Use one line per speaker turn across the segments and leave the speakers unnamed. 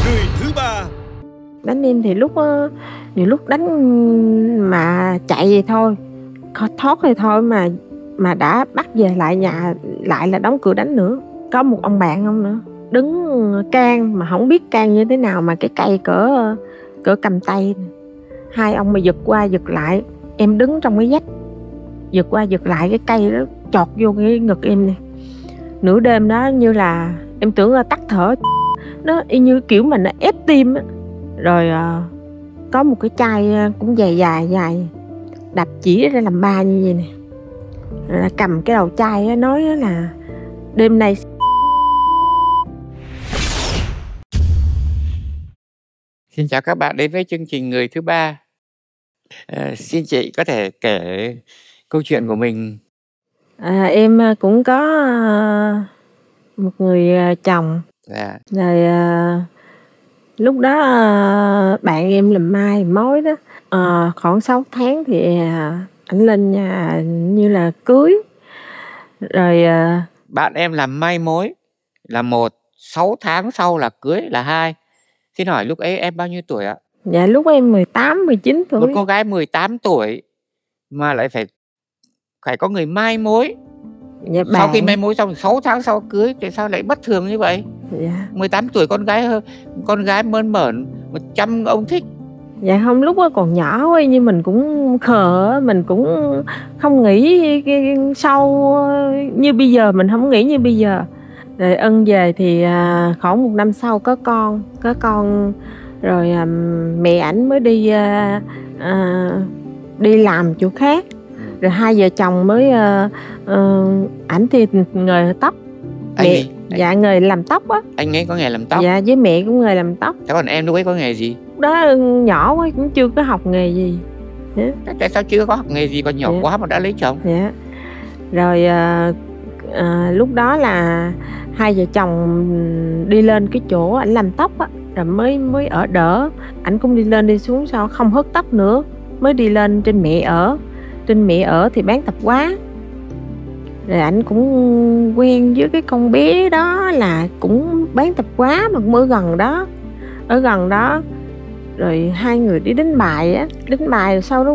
Người thứ ba.
Đánh em thì nhiều lúc đánh mà chạy vậy thôi, thoát thì thôi, mà đã bắt về lại nhà lại là đóng cửa đánh nữa. Có một ông bạn ông nữa đứng can mà không biết can như thế nào, mà cái cây cỡ cầm tay, hai ông mà giật qua giật lại, em đứng trong cái vách, giật qua giật lại, cái cây đó chọt vô cái ngực em này. Nửa đêm đó như là em tưởng là tắt thở, nó y như kiểu mà nó ép tim á. Rồi có một cái chai cũng dài đập chỉ ra làm ba như vậy nè, rồi cầm cái đầu chai á, nói là đêm nay.
Xin chào các bạn đến với chương trình Người thứ ba. Xin chị có thể kể câu chuyện của mình.
Em cũng có một người chồng.
Dạ.
Rồi lúc đó bạn em làm mai mối đó, khoảng 6 tháng thì ảnh lên nhà như là cưới. Rồi
Bạn em làm mai mối là 1, 6 tháng sau là cưới là 2. Xin hỏi lúc ấy em bao nhiêu tuổi ạ?
Dạ lúc em 18, 19 tuổi.
Một cô gái 18 tuổi mà lại phải có người mai mối.
Dạ,
sau khi mai mối xong 6 tháng sau cưới thì sao lại bất thường như vậy?
Dạ.
18 tuổi con gái mơn mởn 100 ông thích.
Dạ không, lúc đó còn nhỏ quá, như mình cũng khờ, mình cũng không nghĩ sau như bây giờ, mình không nghĩ như bây giờ. Rồi ân về thì khoảng 1 năm sau có con rồi mẹ ảnh mới đi làm chỗ khác, rồi hai vợ chồng mới ảnh thì nghề tóc. Dạ nghề làm tóc á.
Anh ấy có nghề làm tóc?
Dạ, với mẹ cũng nghề làm tóc.
Thế còn em lúc ấy có nghề gì?
Đó nhỏ quá cũng chưa có học nghề gì.
Tại sao chưa có học nghề gì, còn nhỏ quá mà đã lấy chồng?
Dạ. Rồi lúc đó là hai vợ chồng đi lên cái chỗ ảnh làm tóc á, rồi mới ở đỡ. Ảnh cũng đi lên đi xuống, sao không hớt tóc nữa, mới đi lên trên mẹ ở. Trên mẹ ở thì bán tạp hóa. Rồi ảnh cũng quen với cái con bé đó là cũng bán tạp hóa mà cũng ở gần đó. Rồi hai người đi đánh bài rồi sau đó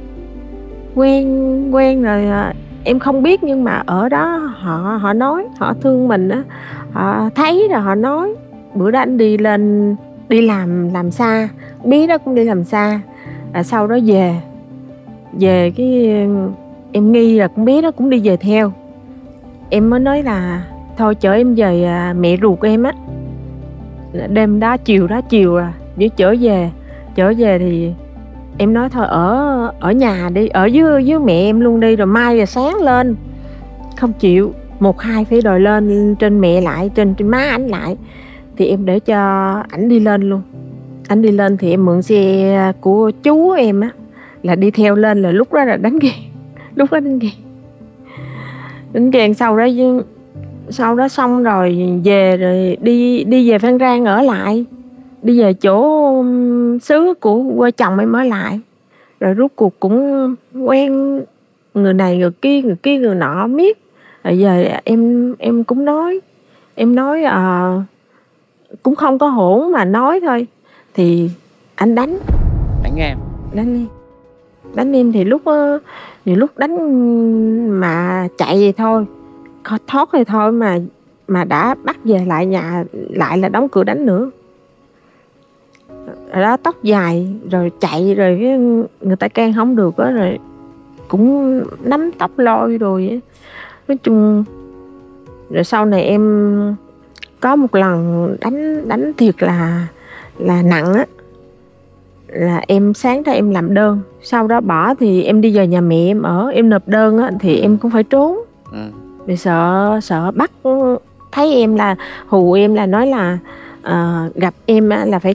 quen rồi em không biết, nhưng mà ở đó họ nói họ thương mình á, họ thấy rồi họ nói. Bữa đó anh đi làm xa, bé đó cũng đi làm xa, sau đó về cái em nghi là con bé đó cũng đi về theo. Em mới nói là thôi chở em về mẹ ruột em á. Đêm đó chiều à, với chở về thì em nói thôi ở nhà đi, ở với mẹ em luôn đi, rồi mai rồi sáng lên. Không chịu, 1-2 phải đòi lên trên mẹ lại, trên má ảnh lại. Thì em để cho ảnh đi lên luôn. Ảnh đi lên thì em mượn xe của chú em á, là đi theo lên, là lúc đó là đánh ghen. Sau đó xong rồi về, rồi đi về Phan Rang ở lại, đi về chỗ xứ của quê chồng em ở lại. Rồi rốt cuộc cũng quen người này người kia người nọ miết. Rồi giờ em cũng nói, cũng không có hỗn mà nói thôi, thì anh đánh em thì nhiều lúc đánh mà chạy vậy thôi, thoát thì thôi, mà đã bắt về lại nhà lại là đóng cửa đánh nữa. Rồi đó, tóc dài rồi chạy, rồi cái người ta can không được á, rồi cũng nắm tóc lôi rồi á. Nói chung rồi sau này em có một lần đánh thiệt là nặng á, là em sáng ra em làm đơn, sau đó bỏ thì em đi về nhà mẹ em ở, em nộp đơn á thì em cũng phải trốn. Vì sợ bắt thấy em là hù em, là nói là gặp em là phải.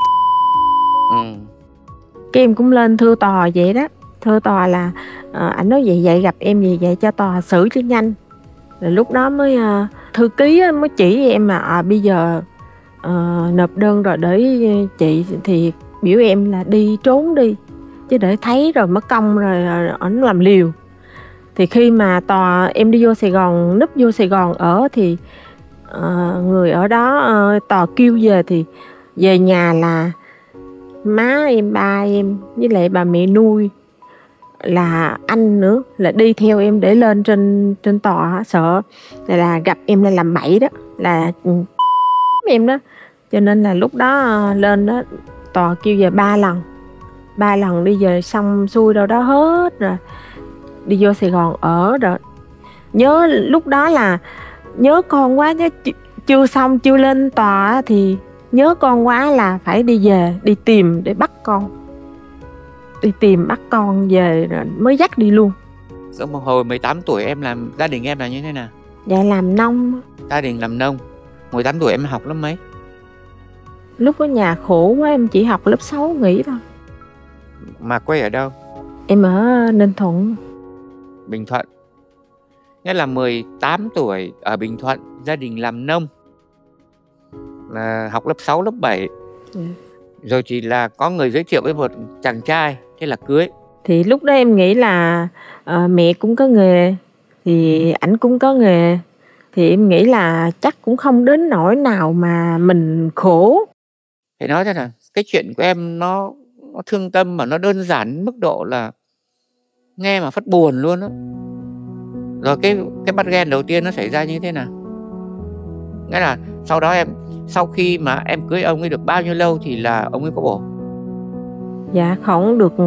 Cái em cũng lên thưa tòa vậy đó, thưa tòa là ảnh nói vậy gặp em vậy cho tòa xử cho nhanh. Rồi lúc đó mới thư ký mới chỉ em mà bây giờ nộp đơn rồi để chị thì biểu em là đi trốn đi, chứ để thấy rồi mất công rồi ảnh làm liều. Thì khi mà em đi vô Sài Gòn, núp vô Sài Gòn ở thì người ở đó tòa kêu về thì Về nhà là má em, ba em với lại bà mẹ nuôi, là anh nữa, là đi theo em để lên trên tòa, sợ là gặp em là làm bậy đó, là em đó. Cho nên là lúc đó lên đó tòa kêu về 3 lần đi về xong xuôi đâu đó hết rồi, đi vô Sài Gòn ở rồi. Nhớ lúc đó là nhớ con quá chứ, chưa lên tòa thì nhớ con quá là phải đi về, đi tìm để bắt con, đi tìm bắt con về rồi mới dắt đi luôn.
Xong một hồi 18 tuổi em làm, gia đình em là như thế nào?
Dạ làm nông.
Gia đình làm nông. 18 tuổi em học lớp mấy?
Lúc ở nhà khổ quá em chỉ học lớp 6 nghỉ thôi.
Mà quê ở đâu?
Em ở Ninh Thuận.
Bình Thuận. Nghĩa là 18 tuổi ở Bình Thuận, gia đình làm nông, là học lớp 6, lớp 7. Rồi chỉ là có người giới thiệu với một chàng trai, thế là cưới.
Thì lúc đó em nghĩ là mẹ cũng có nghề, thì ảnh cũng có nghề, thì em nghĩ là chắc cũng không đến nỗi nào mà mình khổ.
Phải nói thế nào, cái chuyện của em nó thương tâm mà nó đơn giản mức độ là nghe mà phát buồn luôn á. Rồi cái bắt ghen đầu tiên nó xảy ra như thế nào? Nghĩa là sau đó sau khi mà em cưới ông ấy được bao nhiêu lâu thì là ông ấy có bồ?
Dạ khoảng được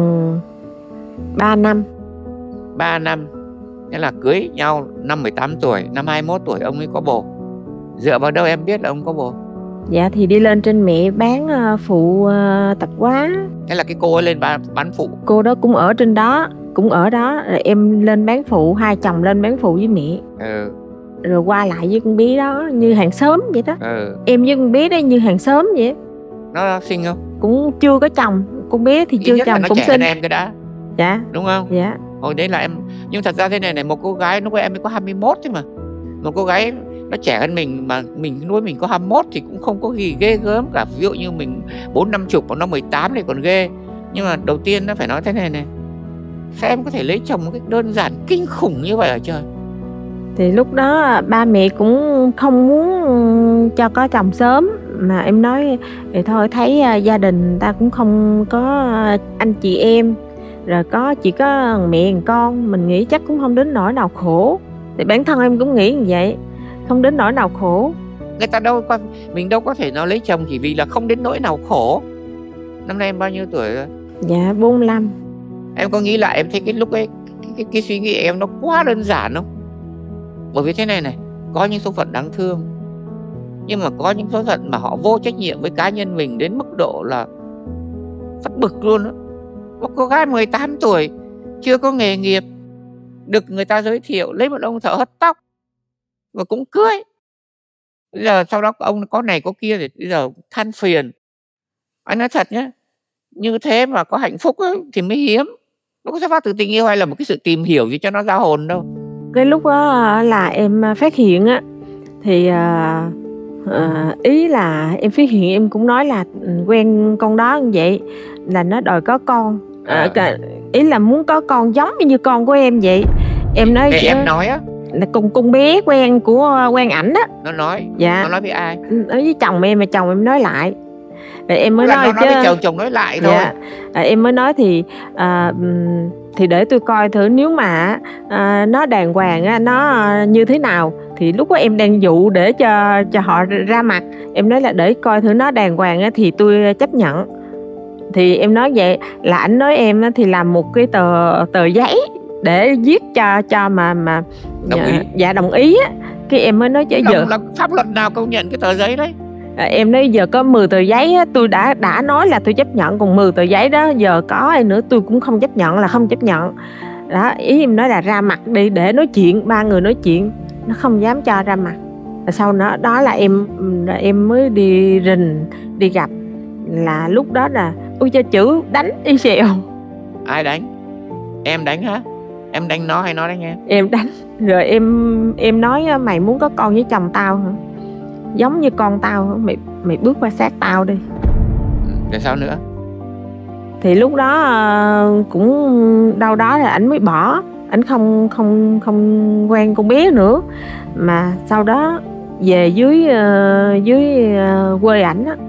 3 năm.
3 năm. Nghĩa là cưới nhau năm 18 tuổi, năm 21 tuổi ông ấy có bồ. Dựa vào đâu em biết là ông có bồ?
Dạ thì đi lên trên mẹ bán phụ tạp hóa.
Thế là cái cô ấy lên bán phụ.
Cô đó cũng ở trên đó, cũng ở đó, rồi em lên bán phụ, hai chồng lên bán phụ với mẹ. Rồi qua lại với con bé đó như hàng xóm vậy đó. Em với con bé đó như hàng xóm vậy.
Nó xinh không?
Cũng chưa có chồng, con bé thì chưa chồng cũng xinh.
Em cái đã.
Dạ.
Đúng không?
Dạ.
Hồi đấy là em, nhưng thật ra thế này này, một cô gái lúc em mới có 21 thôi mà. Một cô gái nó trẻ hơn mình mà mình nuôi mình có 21 thì cũng không có gì ghê gớm cả. Ví dụ như mình 40-50 còn nó 18 thì còn ghê. Nhưng mà đầu tiên nó phải nói thế này này, sao em có thể lấy chồng một cách đơn giản kinh khủng như vậy hả trời?
Thì lúc đó ba mẹ cũng không muốn cho có chồng sớm, mà em nói thì thôi, thấy gia đình ta cũng không có anh chị em, rồi chỉ có mẹ con, mình nghĩ chắc cũng không đến nỗi nào khổ. Thì bản thân em cũng nghĩ như vậy, không đến nỗi nào khổ.
Người ta mình đâu có thể nào lấy chồng chỉ vì là không đến nỗi nào khổ. Năm nay em bao nhiêu tuổi rồi?
Dạ 45.
Em có nghĩ lại em thấy cái lúc ấy cái suy nghĩ em nó quá đơn giản không? Bởi vì thế này này, có những số phận đáng thương, nhưng mà có những số phận mà họ vô trách nhiệm với cá nhân mình đến mức độ là phát bực luôn đó. Một cô gái 18 tuổi chưa có nghề nghiệp, được người ta giới thiệu lấy một ông thợ hớt tóc và cũng cưới. Bây giờ sau đó ông có này có kia thì bây giờ than phiền. Anh nói thật nhé, như thế mà có hạnh phúc ấy, thì mới hiếm. Nó có xuất phát từ tình yêu hay là một cái sự tìm hiểu gì cho nó ra hồn đâu.
Cái lúc đó là em phát hiện á, thì ý là em phát hiện, em cũng nói là quen con đó như vậy là nó đòi có con. Ý là muốn có con giống như con của em vậy. Em nói
em nói á
là cùng con bé quen ảnh đó.
Nó nói.
Dạ.
Nó nói với ai?
Nói với chồng em, mà chồng em nói lại. Rồi em mới nói
chứ. Với chồng nói lại thôi.
Dạ. Em mới nói thì để tôi coi thử, nếu mà nó đàng hoàng, nó như thế nào. Thì lúc đó em đang dụ để cho họ ra mặt. Em nói là để coi thử nó đàng hoàng thì tôi chấp nhận. Thì em nói vậy là ảnh nói em thì làm một cái tờ giấy để viết cho mà
đồng ý.
Dạ đồng ý á. Cái em mới nói chứ giờ
là pháp luật nào công nhận cái tờ giấy đấy?
Em nói giờ có 10 tờ giấy á, tôi đã nói là tôi chấp nhận, còn 10 tờ giấy đó giờ có ai nữa tôi cũng không chấp nhận, là không chấp nhận. Đó, ý em nói là ra mặt đi để nói chuyện, ba người nói chuyện. Nó không dám cho ra mặt. Sau đó là em mới đi rình, đi gặp. Là lúc đó là ôi cho chữ đánh y xèo.
Ai đánh? Em đánh hả? Em đánh nó hay nó đánh em?
Em đánh. Rồi em nói mày muốn có con với chồng tao hả? Giống như con tao, mày bước qua sát tao đi.
Rồi sao nữa?
Thì lúc đó cũng đâu đó là ảnh mới bỏ. Ảnh không quen con bé nữa. Mà sau đó về dưới quê ảnh á.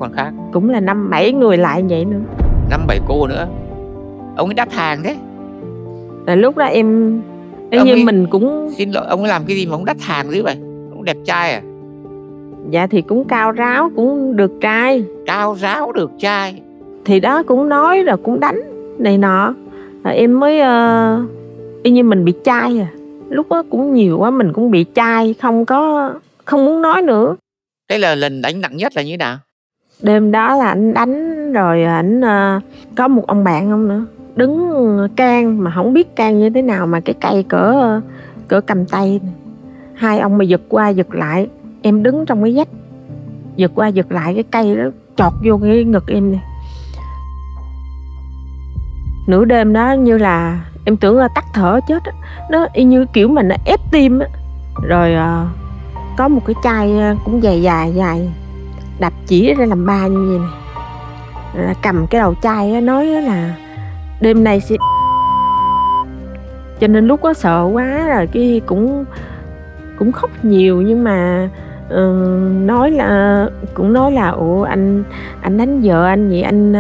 con khác.
Cũng là 5-7 người lại vậy nữa.
5-7 cô nữa. Ông ấy đắt hàng thế.
Là lúc đó em như mình cũng...
Xin lỗi, ông ấy làm cái gì mà ông đắt hàng dữ vậy? Ông đẹp trai à?
Dạ thì cũng cao ráo, cũng được trai.
Cao ráo được trai.
Thì đó cũng nói rồi cũng đánh này nọ. Rồi em mới y như mình bị chai à. Lúc đó cũng nhiều quá, mình cũng bị chai, không muốn nói nữa.
Thế là lần đánh nặng nhất là như thế nào?
Đêm đó là anh đánh rồi anh có một ông bạn không nữa, đứng can mà không biết can như thế nào, mà cái cây cỡ cầm tay. Hai ông mà giật qua giật lại, em đứng trong cái vách, giật qua giật lại, cái cây đó chọt vô cái ngực em này. Nửa đêm đó như là em tưởng là tắt thở chết á, nó y như kiểu mình nó ép tim á. Rồi có một cái chai cũng dài đập chỉ ra làm ba như vậy này, rồi cầm cái đầu chai á, nói là đêm nay sẽ... Cho nên lúc đó sợ quá rồi cái cũng khóc nhiều, nhưng mà nói là ủa anh đánh vợ anh vậy, anh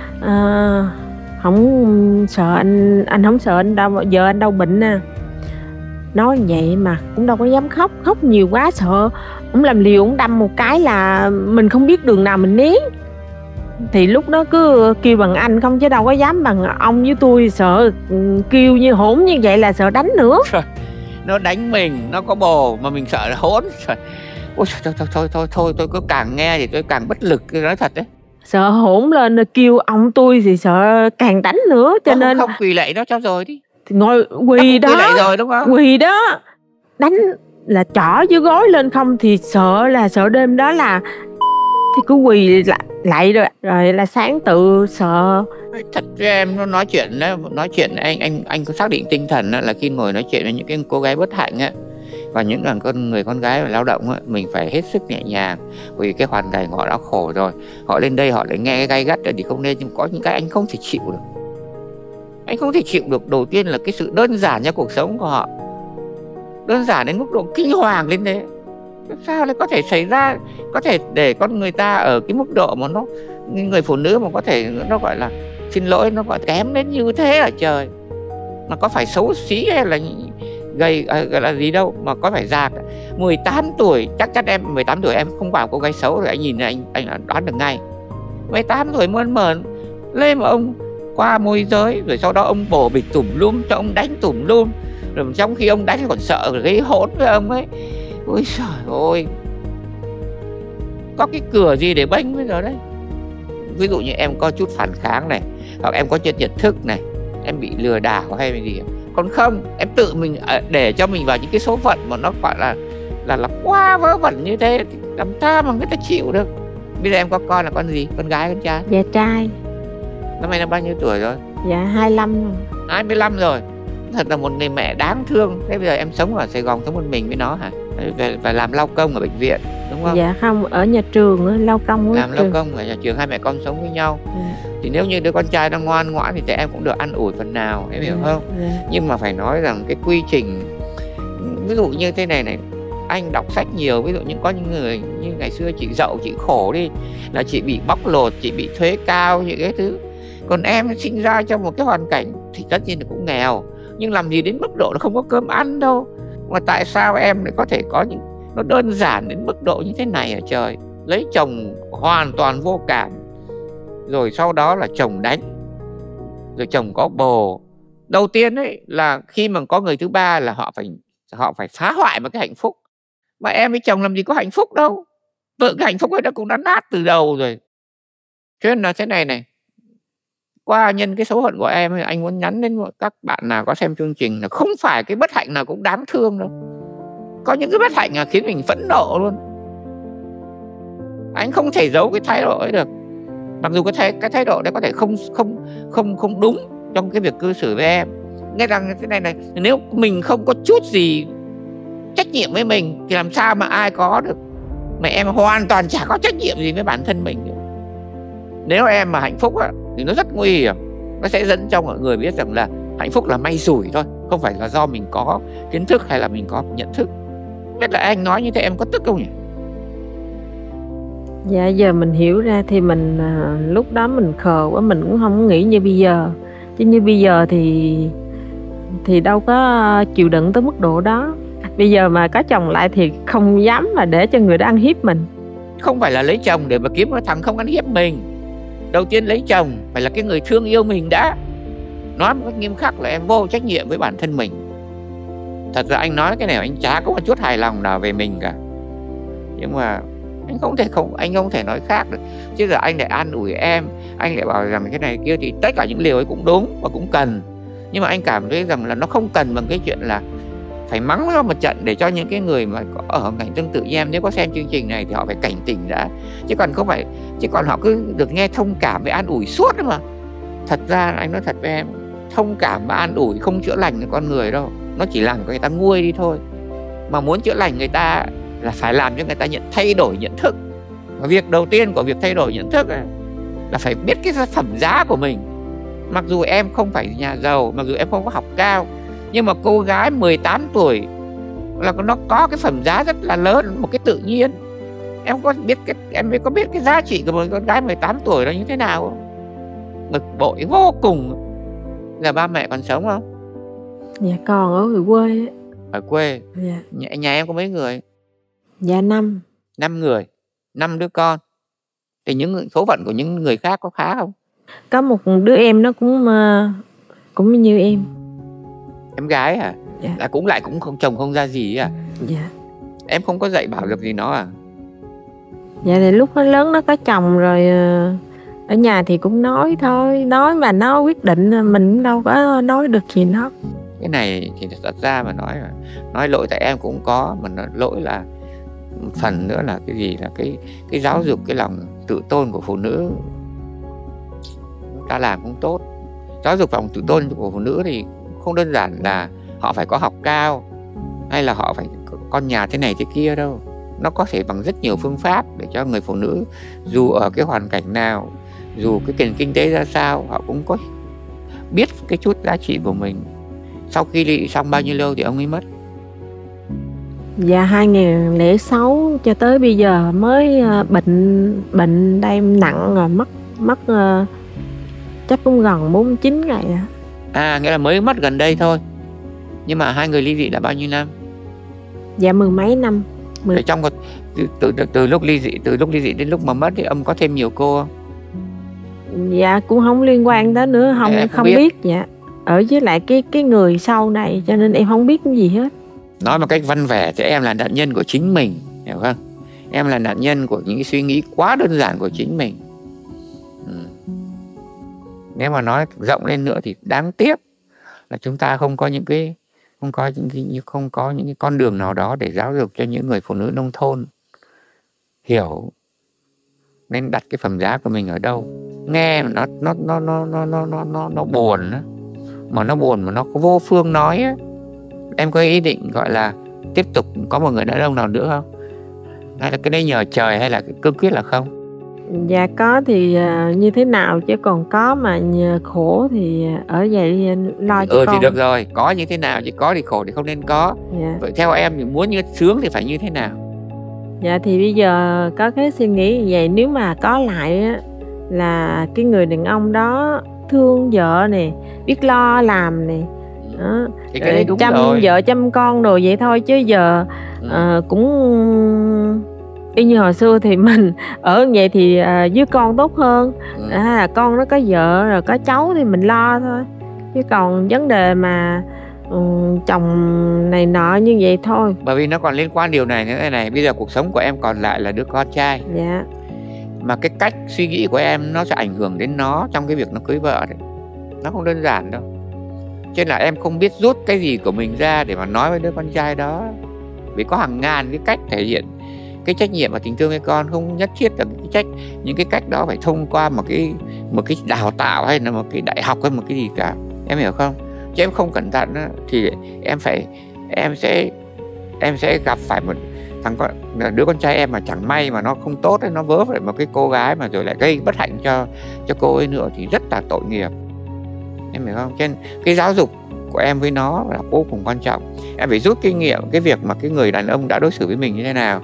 không sợ, anh không sợ anh đâu, vợ anh đâu bệnh à. Nói vậy mà cũng đâu có dám khóc nhiều quá sợ ông làm liều, ông đâm một cái là mình không biết đường nào mình né. Thì lúc đó cứ kêu bằng anh không, chứ đâu có dám bằng ông với tôi, sợ kêu như hỗn như vậy là sợ đánh nữa.
Nó đánh mình, nó có bồ mà mình sợ là hỗn. Ôi thôi, tôi cứ càng nghe thì tôi càng bất lực, nói thật đấy.
Sợ hỗn lên kêu ông tôi thì sợ càng đánh nữa, cho nên
không quỳ lạy nó cho rồi đi.
Thì ngồi quỳ đó,
quỳ lạy rồi đúng không?
Quỳ đó, đánh là chỏ dưới gối lên không thì sợ đêm đó là thì cứ quỳ lại rồi là sáng tự sợ.
Thật với em, nó nói chuyện anh có xác định tinh thần đó, là khi ngồi nói chuyện với những cái cô gái bất hạnh á, và những người con gái lao động á, mình phải hết sức nhẹ nhàng, vì cái hoàn cảnh họ đã khổ rồi, họ lên đây họ lại nghe cái gay gắt thì không nên. Nhưng có những cái anh không thể chịu được. Anh không thể chịu được. Đầu tiên là cái sự đơn giản trong cuộc sống của họ, đơn giản đến mức độ kinh hoàng lên thế. Sao lại có thể xảy ra, có thể để con người ta ở cái mức độ mà nó, người phụ nữ mà có thể nó gọi là, xin lỗi, nó gọi kém đến như thế hả trời? Mà có phải xấu xí hay là gầy gọi là gì đâu, mà có phải già. 18 tuổi, chắc chắn em 18 tuổi em không bảo cô gái xấu rồi, anh nhìn anh đoán được ngay. 18 tuổi mơn mởn lên mà ông qua môi giới, rồi sau đó ông bổ bịch tùm lum cho ông đánh tùm lum, rồi trong khi ông đánh còn sợ gây hỗn với ông ấy. Ôi trời ơi, có cái cửa gì để bênh bây giờ đấy? Ví dụ như em có chút phản kháng này, hoặc em có chuyện nhận thức này, em bị lừa đảo hay cái gì, còn không em tự mình để cho mình vào những cái số phận mà nó gọi là quá vớ vẩn như thế thì làm sao mà người ta chịu được. Bây giờ em có con là con gì, con gái con trai?
Dạ trai. Năm
nay là bao nhiêu tuổi rồi?
Dạ 25 rồi.
25 rồi. Thật là một người mẹ đáng thương. Thế bây giờ em sống ở Sài Gòn, sống một mình với nó hả? Và làm lao công ở bệnh viện đúng không?
Dạ không, ở nhà trường lao công.
Làm lao công ở nhà trường, hai mẹ con sống với nhau. Thì nếu như đứa con trai nó ngoan ngoãn thì em cũng được ăn ủi phần nào, em hiểu không? Nhưng mà phải nói rằng cái quy trình, ví dụ như thế này, anh đọc sách nhiều, ví dụ như có những người như ngày xưa chị Dậu, chị khổ đi, là chị bị bóc lột, chị bị thuế cao, những cái thứ. Còn em sinh ra trong một cái hoàn cảnh thì tất nhiên là cũng nghèo, nhưng làm gì đến mức độ nó không có cơm ăn đâu. Mà tại sao em lại có thể có những, nó đơn giản đến mức độ như thế này hả trời? Lấy chồng hoàn toàn vô cảm, rồi sau đó là chồng đánh, rồi chồng có bồ. Đầu tiên ấy là khi mà có người thứ ba là họ phải phá hoại một cái hạnh phúc. Mà em với chồng làm gì có hạnh phúc đâu, tự cái hạnh phúc ấy nó cũng đã nát từ đầu rồi. Cho nên là thế này, qua nhân cái số phận của em, anh muốn nhắn đến các bạn nào có xem chương trình là không phải cái bất hạnh nào cũng đáng thương đâu. Có những cái bất hạnh là khiến mình phẫn nộ luôn. Anh không thể giấu cái thái độ ấy được. Mặc dù cái thái độ đấy có thể không đúng trong cái việc cư xử với em. Nghe rằng thế này, nếu mình không có chút gì trách nhiệm với mình thì làm sao mà ai có được. Mà em hoàn toàn chả có trách nhiệm gì với bản thân mình. Nếu em mà hạnh phúc thì nó rất nguy hiểm. Nó sẽ dẫn cho mọi người biết rằng là hạnh phúc là may rủi thôi, không phải là do mình có kiến thức hay là mình có nhận thức. Biết là anh nói như thế em có tức không nhỉ?
Dạ giờ mình hiểu ra thì mình lúc đó mình khờ quá, mình cũng không nghĩ như bây giờ. Chứ như bây giờ thì đâu có chịu đựng tới mức độ đó. Bây giờ mà có chồng lại thì không dám mà để cho người đó ăn hiếp mình.
Không phải là lấy chồng để mà kiếm cái thằng không ăn hiếp mình. Đầu tiên lấy chồng phải là cái người thương yêu mình đã. Nói một cách nghiêm khắc là em vô trách nhiệm với bản thân mình. Thật ra anh nói cái này anh chả có một chút hài lòng nào về mình cả. Nhưng mà anh không thể nói khác được. Chứ giờ anh lại an ủi em, anh lại bảo rằng cái này kia, thì tất cả những điều ấy cũng đúng và cũng cần. Nhưng mà anh cảm thấy rằng là nó không cần bằng cái chuyện là phải mắng nó một trận để cho những cái người mà có ở hoàn cảnh tương tự như em, nếu có xem chương trình này thì họ phải cảnh tỉnh đã. Chứ còn họ cứ được nghe thông cảm với an ủi suốt đấy mà. Thật ra anh nói thật với em, thông cảm và an ủi không chữa lành được con người đâu. Nó chỉ làm người ta nguôi đi thôi. Mà muốn chữa lành người ta là phải làm cho người ta thay đổi nhận thức. Và việc đầu tiên của việc thay đổi nhận thức là phải biết cái phẩm giá của mình. Mặc dù em không phải nhà giàu, mặc dù em không có học cao, nhưng mà cô gái 18 tuổi là nó có cái phẩm giá rất là lớn, một cái tự nhiên. Em mới có biết cái giá trị của một con gái 18 tuổi là như thế nào không? Bực bội vô cùng. Là ba mẹ còn sống không?
Dạ còn ở quê.
Ở quê.
Dạ.
Nhà em có mấy người?
Dạ 5
người, 5 đứa con. Thì những số phận của những người khác có khá không?
Có một đứa em nó cũng như em.
Em gái à?
Dạ.
Là cũng không chồng không ra gì à?
Dạ.
Em không có dạy bảo được gì nó à?
Dạ thì lúc nó lớn nó có chồng rồi, ở nhà thì cũng nói thôi. Nói mà nó quyết định, mình cũng đâu có nói được gì nó.
Cái này thì thật ra mà nói lỗi tại em cũng có, mà nói lỗi là một phần nữa là cái gì, là cái giáo dục cái lòng tự tôn của phụ nữ ta làm không tốt. Giáo dục lòng tự tôn của phụ nữ thì không đơn giản là họ phải có học cao hay là họ phải có con nhà thế này thế kia đâu. Nó có thể bằng rất nhiều phương pháp để cho người phụ nữ dù ở cái hoàn cảnh nào, dù cái kinh tế ra sao, họ cũng có biết cái chút giá trị của mình. Sau khi ly xong bao nhiêu lâu thì ông ấy mất?
Dạ 2006 cho tới bây giờ mới bệnh đây nặng rồi, mất chắc cũng gần 49 ngày rồi.
À, nghĩa là mới mất gần đây thôi. Nhưng mà hai người ly dị là bao nhiêu năm?
Dạ 10 mấy năm.
Trong từ lúc ly dị đến lúc mà mất thì ông có thêm nhiều cô không?
Dạ cũng không liên quan tới nữa, không biết. Dạ ở với lại cái người sau này cho nên em không biết cái gì hết.
Nói một cách văn vẻ thì em là nạn nhân của chính mình, hiểu không? Em là nạn nhân của những cái suy nghĩ quá đơn giản của chính mình. Nếu mà nói rộng lên nữa thì đáng tiếc là chúng ta không có những cái con đường nào đó để giáo dục cho những người phụ nữ nông thôn hiểu nên đặt cái phẩm giá của mình ở đâu. Nghe nó buồn đó. Mà nó buồn mà nó có vô phương nói á. Em có ý định gọi là tiếp tục có một người đàn ông nào nữa không? Hay là cái đấy nhờ trời hay là cương quyết là không?
Dạ có thì như thế nào, chứ còn có mà nhờ khổ thì ở vậy lo cho con.
Thì được rồi, có như thế nào chứ có thì khổ thì không nên có.
Dạ.
Vậy theo em thì muốn như sướng thì phải như thế nào?
Dạ thì bây giờ có cái suy nghĩ như vậy, nếu mà có lại á, là cái người đàn ông đó thương vợ nè, biết lo làm nè,
thì cái đấy đúng
chăm
rồi.
Vợ chăm con đồ vậy thôi, chứ giờ cũng y như hồi xưa thì mình ở vậy thì với con tốt hơn. Là con nó có vợ rồi có cháu thì mình lo thôi, chứ còn vấn đề mà chồng này nọ như vậy thôi.
Bởi vì nó còn liên quan điều này nữa này. Bây giờ cuộc sống của em còn lại là đứa con trai.
Dạ.
Mà cái cách suy nghĩ của em nó sẽ ảnh hưởng đến nó trong cái việc nó cưới vợ đấy. Nó không đơn giản đâu. Cho nên là em không biết rút cái gì của mình ra để mà nói với đứa con trai đó. Vì có hàng ngàn cái cách thể hiện cái trách nhiệm và tình thương với con. Không nhất thiết là những cái cách đó phải thông qua một cái đào tạo hay là một cái đại học hay một cái gì cả. Em hiểu không? Chứ em không cẩn thận thì em sẽ gặp phải một đứa con trai em mà chẳng may mà nó không tốt ấy, nó vớ phải một cái cô gái mà rồi lại gây bất hạnh cho cô ấy nữa thì rất là tội nghiệp. Em hiểu không? Cho nên cái giáo dục của em với nó là vô cùng quan trọng. Em phải rút kinh nghiệm cái việc mà cái người đàn ông đã đối xử với mình như thế nào.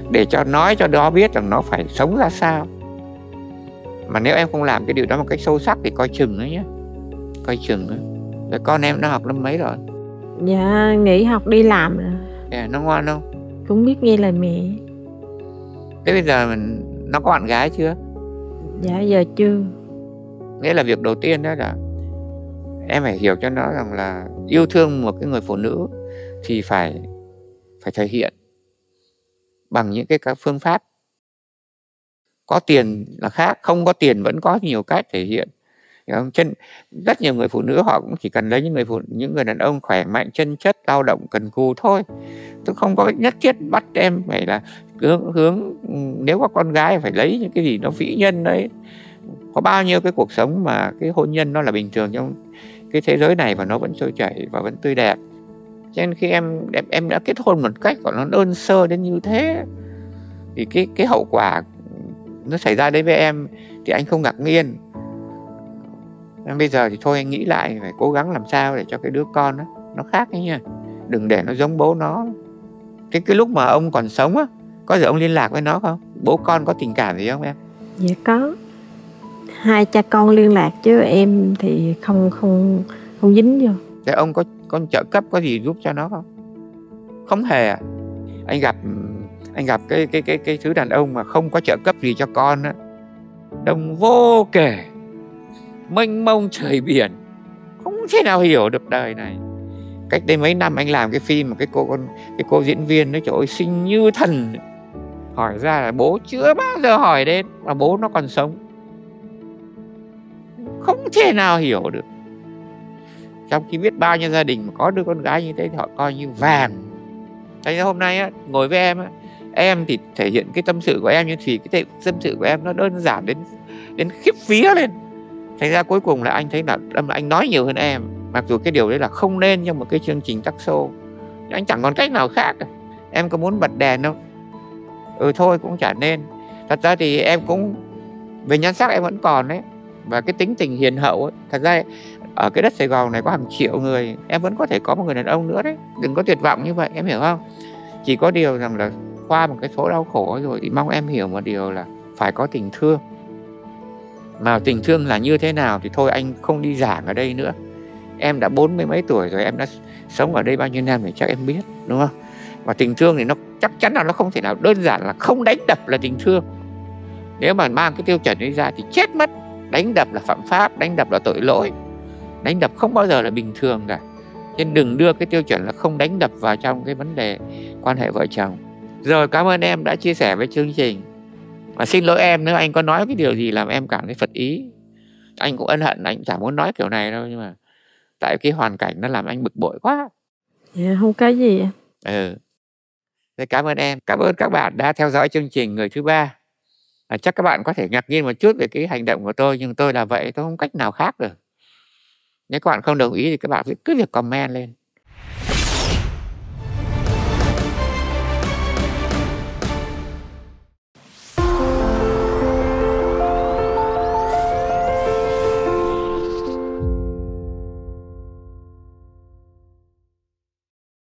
để cho nói cho nó biết rằng nó phải sống ra sao. Mà nếu em không làm cái điều đó một cách sâu sắc thì coi chừng đấy nhé, coi chừng đấy. Rồi con em nó học năm mấy rồi?
Dạ nghỉ học đi làm rồi.
Nó ngoan không?
Cũng biết nghe lời mẹ.
Thế bây giờ nó có bạn gái chưa?
Dạ giờ chưa.
Nghĩa là việc đầu tiên đó là em phải hiểu cho nó rằng là yêu thương một cái người phụ nữ thì phải thể hiện bằng những cái các phương pháp. Có tiền là khác, không có tiền vẫn có nhiều cách thể hiện. Rất nhiều người phụ nữ họ cũng chỉ cần lấy những người đàn ông khỏe mạnh, chân chất, lao động, cần cù thôi. Tôi không có nhất thiết bắt em phải là hướng nếu có con gái phải lấy những cái gì nó vĩ nhân đấy. Có bao nhiêu cái cuộc sống mà cái hôn nhân nó là bình thường trong cái thế giới này và nó vẫn trôi chảy và vẫn tươi đẹp. Cho nên khi em đã kết hôn một cách gọi nó đơn sơ đến như thế thì cái hậu quả nó xảy ra đấy với em thì anh không ngạc nhiên. Bây giờ thì thôi anh nghĩ lại phải cố gắng làm sao để cho cái đứa con đó, nó khác ấy nha. Đừng để nó giống bố nó. Thế cái lúc mà ông còn sống á, có giờ ông liên lạc với nó không? Bố con có tình cảm gì không em?
Dạ có. Hai cha con liên lạc chứ em thì không dính vô.
Thế ông có trợ cấp có gì giúp cho nó không? Không hề à? Anh gặp cái thứ đàn ông mà không có trợ cấp gì cho con á, đông vô kể, mênh mông trời biển, không thể nào hiểu được đời này. Cách đây mấy năm anh làm cái phim mà cái cô diễn viên nó trời ơi xinh như thần, hỏi ra là bố chưa bao giờ hỏi đến mà bố nó còn sống, không thể nào hiểu được. Trong khi biết bao nhiêu gia đình mà có đứa con gái như thế thì họ coi như vàng. Thế hôm nay á, ngồi với em á, em thì thể hiện cái tâm sự của em, nhưng thì cái tâm sự của em nó đơn giản đến khiếp vía lên. Thành ra cuối cùng là anh thấy là anh nói nhiều hơn em, mặc dù cái điều đấy là không nên trong một cái chương trình talk show. Nhưng anh chẳng còn cách nào khác. Em có muốn bật đèn không? Thôi cũng chả nên. Thật ra thì em cũng về nhan sắc em vẫn còn đấy, và cái tính tình hiền hậu ấy. Thật ra ở cái đất Sài Gòn này có hàng triệu người, em vẫn có thể có một người đàn ông nữa đấy. Đừng có tuyệt vọng như vậy, em hiểu không? Chỉ có điều rằng là qua một cái số đau khổ rồi thì mong em hiểu một điều là phải có tình thương. Mà tình thương là như thế nào thì thôi anh không đi giảng ở đây nữa. Em đã 40 mấy tuổi rồi, em đã sống ở đây bao nhiêu năm thì chắc em biết, đúng không? Và tình thương thì nó chắc chắn là nó không thể nào đơn giản là không đánh đập là tình thương. Nếu mà mang cái tiêu chuẩn ấy ra thì chết mất. Đánh đập là phạm pháp, đánh đập là tội lỗi, đánh đập không bao giờ là bình thường cả. Nên đừng đưa cái tiêu chuẩn là không đánh đập vào trong cái vấn đề quan hệ vợ chồng. Rồi, cảm ơn em đã chia sẻ với chương trình. Và xin lỗi em nếu anh có nói cái điều gì làm em cảm thấy phật ý. Anh cũng ân hận, anh chẳng muốn nói kiểu này đâu, nhưng mà tại cái hoàn cảnh nó làm anh bực bội quá.
Dạ không có gì ạ.
Thế cảm ơn em. Cảm ơn các bạn đã theo dõi chương trình Người Thứ Ba. Chắc các bạn có thể ngạc nhiên một chút về cái hành động của tôi, nhưng tôi là vậy, tôi không cách nào khác được. Nếu các bạn không đồng ý thì các bạn cứ việc comment lên.